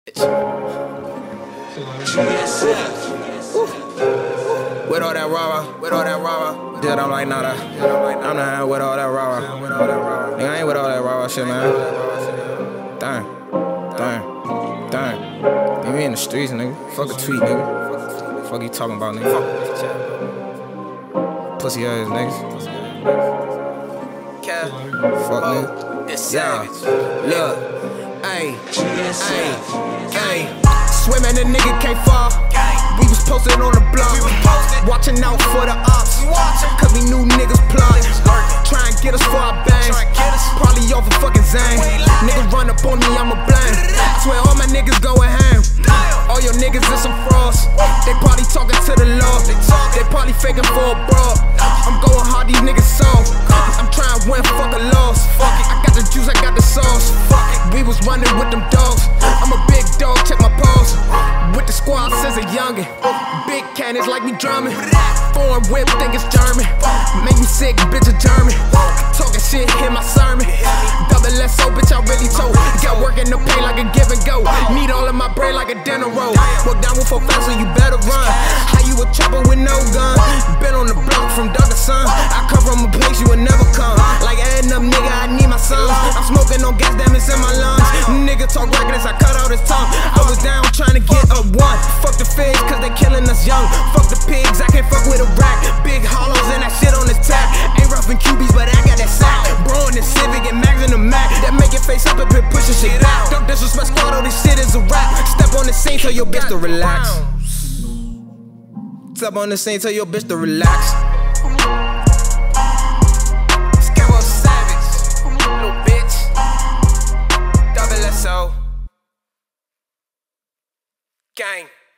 With all that rah-rah, yeah, I'm like, nah, I'm not with all that rah-rah. Nigga, I ain't with all that rah-rah shit, man. Dang. Leave me in the streets, nigga. Fuck a tweet, nigga. Fuck you talking about, nigga. Pussy ass niggas. Fuck nigga. Yeah, look, ayy. Swimming, the nigga can't fall. We was posted on the block, watching out for the ops, cause we knew niggas plot. Try and get us for our bangs, probably off a fucking zang. Niggas run up on me, I'ma blame. I swear all my niggas going ham. All your niggas is some frauds. They probably talking to the law. They probably faking for a broad. I'm going hard, these niggas soft. I'm trying to win, fuck a loss. I got the juice, I got the sauce. We was running with them dogs. I'm a big dog, check my paws. With the squad since a youngin'. Big cannons like me drumming. Foreign whip, think it's German. Make me sick, bitch, a German. Talking shit, hear my sermon. Double SO, bitch, I really told. Got work in the pay like a give and go. Need all of my bread like a dinner roll. Walk down with 4 fast, so you better run. How you a chopper with no gun? Been on the block from dark to sun. I come from a place you would never come. Like adding up, nigga, I need my sons. I'm smoking on gas, damn, it's in my lungs. Nigga talk reckless, I cut out his tongue. I was down trying to get up one. Fuck the figs, cause they killing us young. Fuck the pigs, I can't fuck with a rack. Big hollows and that shit on the tap. Ain't rough in QBs, but I got that sack. Bro in the Civic and Max in the Mac. That make your face up and been pushing shit out. Don't disrespect squad, all this shit is a rap. Step on the scene, tell your bitch to relax. Step on the scene, tell your bitch to relax. Scabo Savage, little bitch. Double SO. Gang.